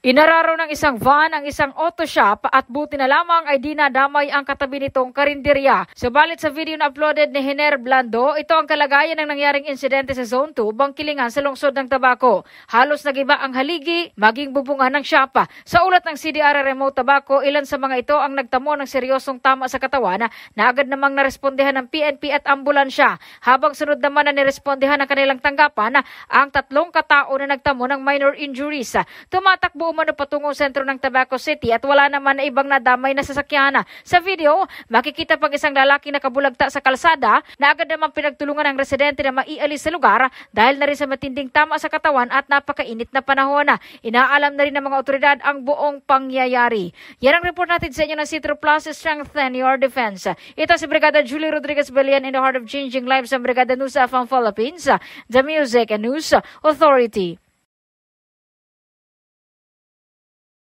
Inararo ng isang van ang isang auto shop at buti na lamang ay dinadamay ang katabi nitong karinderya. Subalit sa video na uploaded ni Hiner Blando, ito ang kalagayan ng nangyaring insidente sa Zone 2, Bangkilingan sa lungsod ng Tabaco. Halos nagiba ang haligi, maging bubungan ng shop. Sa ulat ng CDR Remote Tabaco, ilan sa mga ito ang nagtamo ng seryosong tama sa katawan na agad namang narespondehan ng PNP at ambulansya. Habang sunod naman na nirespondehan ng kanilang tanggapan ang 3 katao na nagtamo ng minor injuries. Tumatakbo umano patungong sentro ng Tabaco City at wala naman na ibang nadamay na sasakyan. Sa video, makikita pang isang lalaki nakabulagta sa kalsada na agad naman pinagtulungan ng residente na maialis sa lugar dahil na rin sa matinding tama sa katawan at napakainit na panahon. Inaalam na rin ng mga otoridad ang buong pangyayari. Yan ang report natin sa inyo ng Citro Plus, Strengthen Your Defense. Ito si Brigada Julie Rodriguez Belian in the heart of changing lives sa Brigada News of Philippines, the Music and News Authority.